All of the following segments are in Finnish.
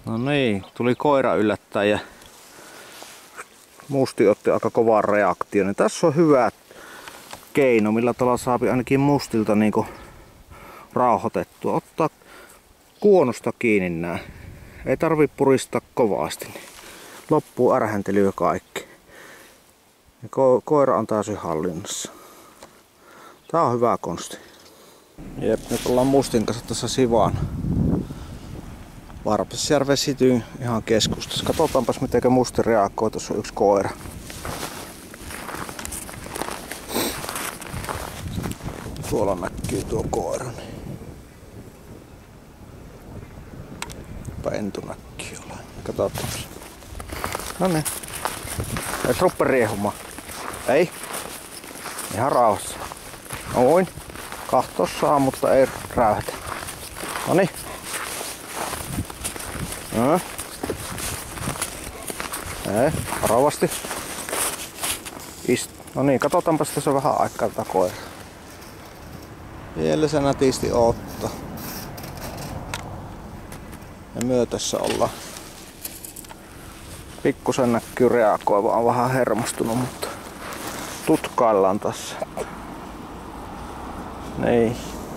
No niin, tuli koira yllättäen ja Musti otti aika kovan reaktion. Ja tässä on hyvä keino, millä tavalla saapi ainakin Mustilta niinku rauhoitettua. Ottaa kuonosta kiinni nää. Ei tarvi puristaa kovasti. Niin loppuu ärhäntely ja kaikki. Ja koira on täysin hallinnassa. Tää on hyvä konsti. Jep, nyt ollaan Mustin kanssa tässä Sivan Varpasjärven Cityn ihan keskustassa. Katsotaanpas miten Musti reagoi. Tuossa on yksi koira. Tuolla näkyy tuo koira. Pentu näkyy olla. Katsotaan. Noniin. Ei ruppe riehumaan. Ei. Ihan rauhassa. Noin. Kahtoa saa, mutta ei räyhätä. Noniin. Ei, varovasti. No niin, katsotaanpas tässä vähän aikaa tätä koiraa. Vielä se nätisti ottaa. Ja myötössä ollaan. Pikkusen näkyy reagoiva, on vähän hermostunut, mutta tutkaillaan tässä. Niin.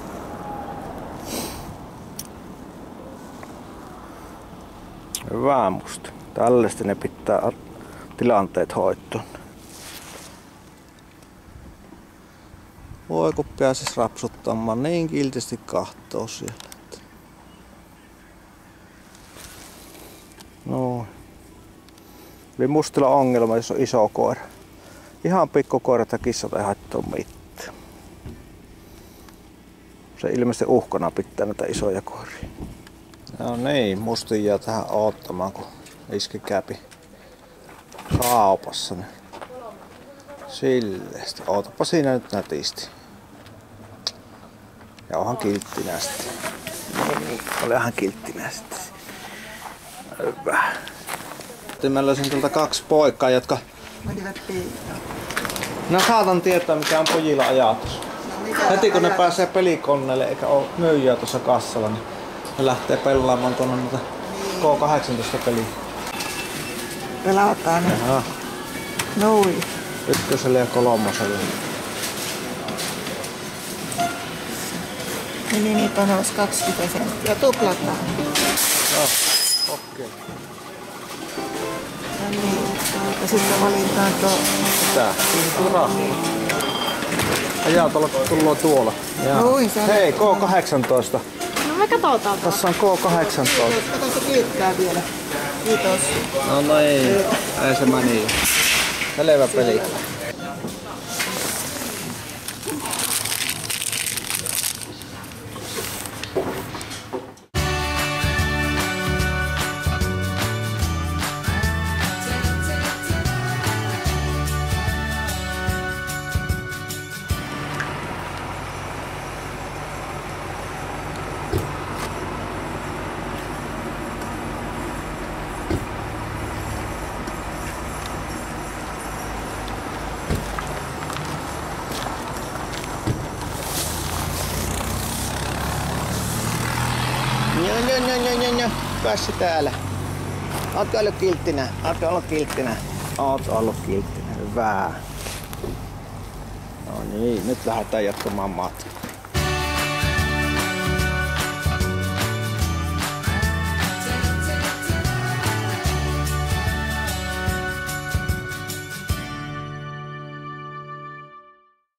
Hyvä Musti. Tällaista ne pitää tilanteet hoitua. Voi kun pääsis rapsuttamaan, niin kiltisti kahtoo siellä. No. Eli Mustilla ongelma, jos on iso koira. Ihan pikku koirat ja kissat ei haittaa mitään. Se ilmeisesti uhkana pitää näitä isoja koiria. No niin, Musti jää tähän oottamaan, kun iski käpi kaupassa. Silleesti. Ootapa siinä nyt nätisti. Ja onhan kilttinästi. Olehan kilttinästi. Hyvä. Mä löysin tuolta kaksi poikaa, jotka... No saatan tietää mikä on pojilla ajatus. Heti kun ne pääsee pelikoneelle eikä ole myyjää tuossa kassalla, niin ne lähtee pelaamaan tuonne noita K18 peliä. Pelataan nyt. Noin. Ykköselle ja kolmoselle. Minimipanos 20 senttiä. Tuplataan. Joo, okei. No niin, ja sitten valitaan tuo... Tää? Ura. Ajaa tulla tuolla. Noin, se on... Hei, K18. No me katsotaan. Tässä on K18. Kato se kiittää vielä. Kiitos. No ei se meni. Selvä peli. No. Päässyt täällä. Ootko ollut kilttinä? Ootko ollut kilttinä? Oot ollut kilttinä. Hyvä. No niin, nyt lähdetään jatkamaan matkaa.